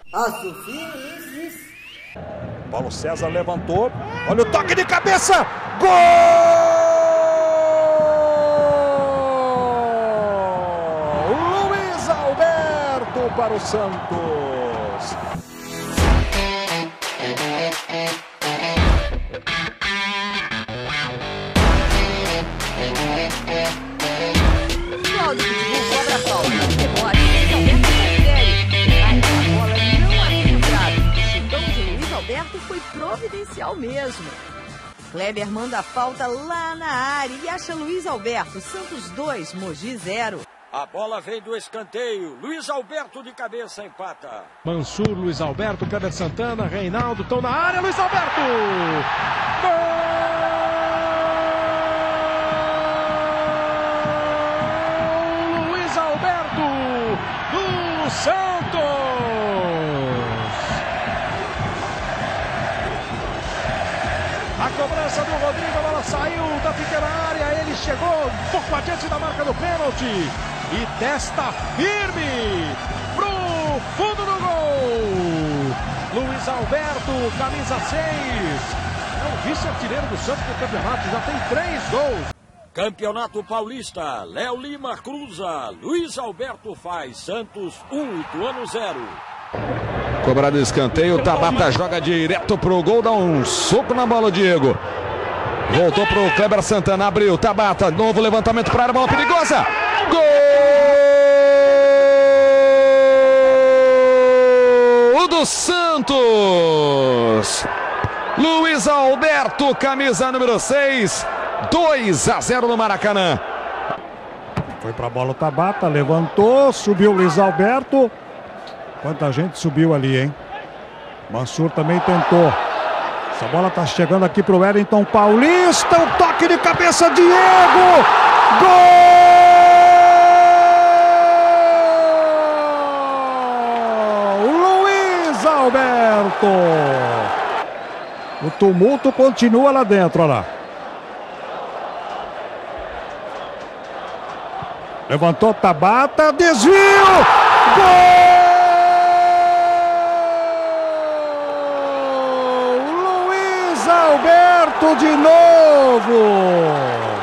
Paulo César levantou. Olha o toque de cabeça. Gol! Luiz Alberto para o Santos. Foi providencial mesmo. Kleber manda a falta lá na área e acha Luiz Alberto. Santos 2, Mogi 0. A bola vem do escanteio. Luiz Alberto de cabeça empata. Mansur, Luiz Alberto, Kleber Santana, Reinaldo estão na área. Luiz Alberto! Gol! Luiz Alberto do Santos! A cobrança do Rodrigo, a bola saiu da pequena área, ele chegou um pouco adiante da marca do pênalti e testa firme pro fundo do gol. Luiz Alberto, camisa 6, é o vice-artilheiro do Santos no campeonato, já tem 3 gols. Campeonato Paulista, Léo Lima cruza, Luiz Alberto faz, Santos 1, Ituano 0. Cobrado escanteio, Tabata joga direto pro gol, dá um soco na bola, o Diego. Voltou pro Kleber Santana, abriu, Tabata, novo levantamento para a área, bola perigosa. Gol do Santos! Luiz Alberto, camisa número 6, 2-0 no Maracanã. Foi pra bola o Tabata, levantou, subiu o Luiz Alberto. Quanta gente subiu ali, hein? Mansur também tentou. Essa bola tá chegando aqui pro Wellington Paulista. O toque de cabeça, Diego! Gol! Luiz Alberto! O tumulto continua lá dentro, olha lá. Levantou Tabata, desvio! Gol! Alberto de novo!